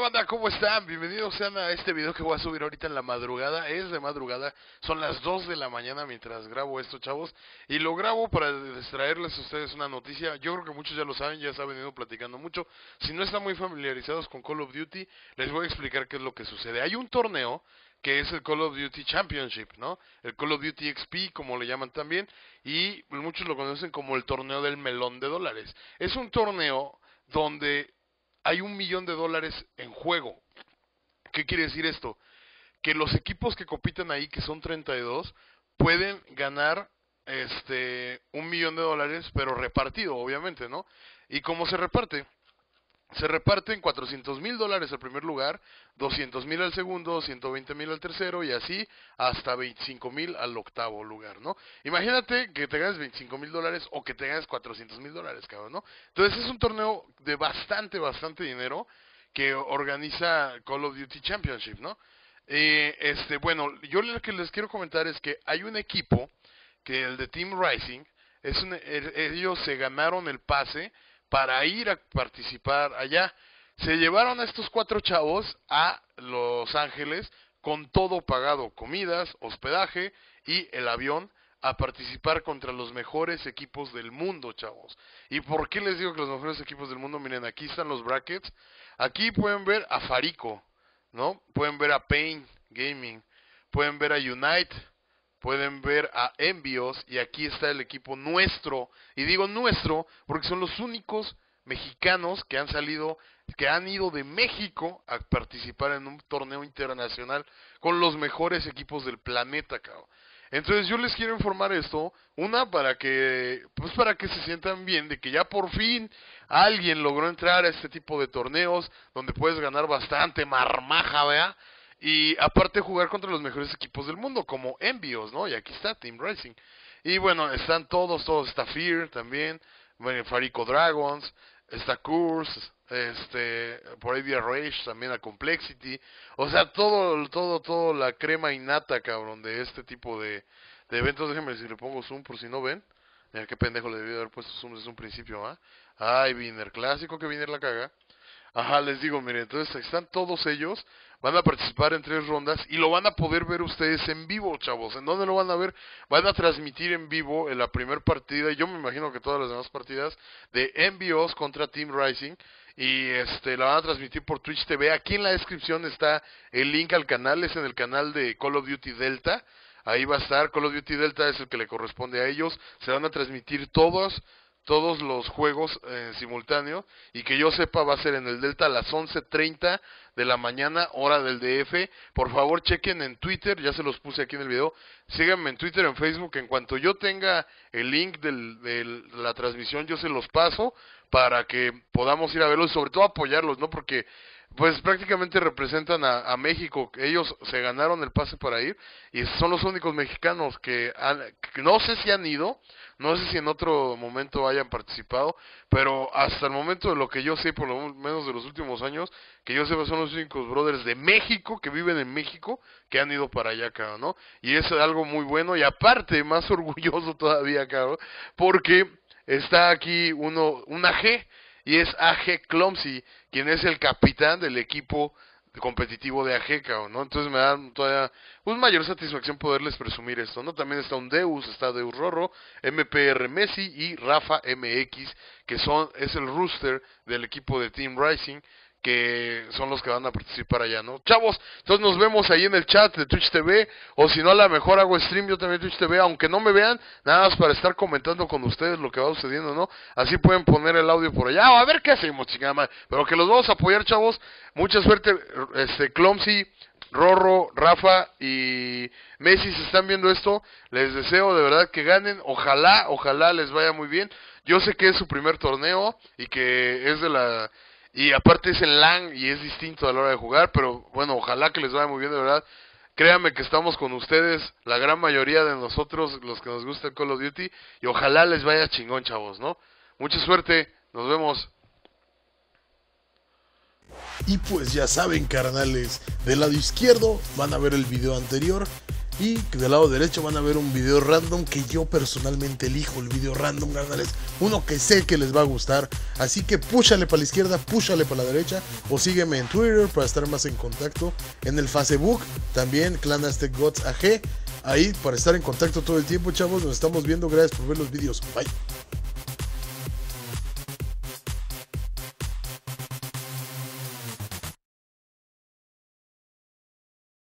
banda? ¿Cómo están? Bienvenidos sean a este video que voy a subir ahorita en la madrugada. Es de madrugada, son las 2 de la mañana mientras grabo esto, chavos. Y lo grabo para distraerles a ustedes una noticia. Yo creo que muchos ya lo saben, ya se ha venido platicando mucho. Si no están muy familiarizados con Call of Duty, les voy a explicar qué es lo que sucede. Hay un torneo que es el Call of Duty Championship, ¿no? El Call of Duty XP, como le llaman también, y muchos lo conocen como el torneo del melón de dólares. Es un torneo donde hay $1,000,000 en juego. ¿Qué quiere decir esto? Que los equipos que compiten ahí, que son 32, pueden ganar $1,000,000, pero repartido, obviamente, ¿no? ¿Y cómo se reparte? Se reparten $400,000 al primer lugar, 200,000 al segundo, 120,000 al tercero y así hasta 25,000 al octavo lugar, ¿no? Imagínate que te ganes $25,000 o que te ganes $400,000, cabrón, ¿no? Entonces es un torneo de bastante dinero que organiza Call of Duty Championship, ¿no? Bueno, yo lo que les quiero comentar es que hay un equipo que el de Team Rising, ellos se ganaron el pase para ir a participar allá. Se llevaron a estos 4 chavos a Los Ángeles con todo pagado, comidas, hospedaje y el avión, a participar contra los mejores equipos del mundo, chavos. ¿Y por qué les digo que los mejores equipos del mundo? Miren, aquí están los brackets. Aquí pueden ver a Farico, ¿no? Pueden ver a Pain Gaming, pueden ver a Unite, pueden ver a Envios, y aquí está el equipo nuestro, y digo nuestro porque son los únicos mexicanos que han salido, que han ido de México a participar en un torneo internacional con los mejores equipos del planeta, cabrón. Entonces yo les quiero informar esto, para que se sientan bien de que ya por fin alguien logró entrar a este tipo de torneos donde puedes ganar bastante marmaja, ¿verdad? Y aparte jugar contra los mejores equipos del mundo, como Envios, ¿no? Y aquí está Team Racing. Y bueno, están todos, está Fear también, bueno, Farico Dragons, está Curse, por ahí vía Rage, también a Complexity. O sea, todo la crema innata, cabrón, de este tipo de eventos. Déjenme si le pongo zoom por si no ven. Mira qué pendejo le debí haber puesto zoom desde un principio, ¿ah? Ay, Viner, clásico que Viner la caga. Ajá, les digo, miren, entonces están todos ellos, van a participar en 3 rondas y lo van a poder ver ustedes en vivo, chavos. ¿En dónde lo van a ver? Van a transmitir en vivo en la primera partida, y yo me imagino que todas las demás partidas, de Envios contra Team Rising, y la van a transmitir por Twitch TV. Aquí en la descripción está el link al canal, es en el canal de Call of Duty Delta. Ahí va a estar, Call of Duty Delta es el que le corresponde a ellos. Se van a transmitir todos los juegos en simultáneo, y que yo sepa va a ser en el Delta a las 11:30 de la mañana, hora del DF. Por favor chequen en Twitter, ya se los puse aquí en el video, síganme en Twitter, en Facebook. En cuanto yo tenga el link de la transmisión, yo se los paso para que podamos ir a verlos y sobre todo apoyarlos, ¿no? Porque pues prácticamente representan a México. Ellos se ganaron el pase para ir y son los únicos mexicanos que no sé si han ido, no sé si en otro momento hayan participado, pero hasta el momento de lo que yo sé, por lo menos de los últimos años, que yo sé, son los únicos brothers de México, que viven en México, que han ido para allá, cabrón, ¿no? Y es algo muy bueno, y aparte, más orgulloso todavía, cabrón, porque está aquí una G, y es AG Clumsy, quien es el capitán del equipo competitivo de AG, ¿no? Entonces me da todavía mayor satisfacción poderles presumir esto, ¿no? También está un Deus, está Deus Rorro, MPR Messi y Rafa MX, que es el rooster del equipo de Team Rising, que son los que van a participar allá, ¿no? Chavos, entonces nos vemos ahí en el chat de Twitch TV, o si no, a lo mejor hago stream yo también Twitch TV, aunque no me vean, nada más para estar comentando con ustedes lo que va sucediendo, ¿no? Así pueden poner el audio por allá, a ver qué hacemos, chingada madre, pero que los vamos a apoyar, chavos. Mucha suerte, Clumsy, Rorro, Rafa y Messi, si están viendo esto, les deseo de verdad que ganen, ojalá les vaya muy bien. Yo sé que es su primer torneo y que es y aparte es en LAN y es distinto a la hora de jugar, pero bueno, ojalá que les vaya muy bien, de verdad. Créanme que estamos con ustedes, la gran mayoría de nosotros, los que nos gusta el Call of Duty, y ojalá les vaya chingón, chavos, ¿no? Mucha suerte, nos vemos. Y pues ya saben, carnales, del lado izquierdo van a ver el video anterior, Y del lado derecho van a ver un video random que yo personalmente elijo. El video random, carnales, uno que sé que les va a gustar. Así que púchale para la izquierda, púchale para la derecha, o sígueme en Twitter para estar más en contacto. En el Facebook también, Clan Aztec Gods AG. Ahí para estar en contacto todo el tiempo, chavos. Nos estamos viendo. Gracias por ver los videos. Bye.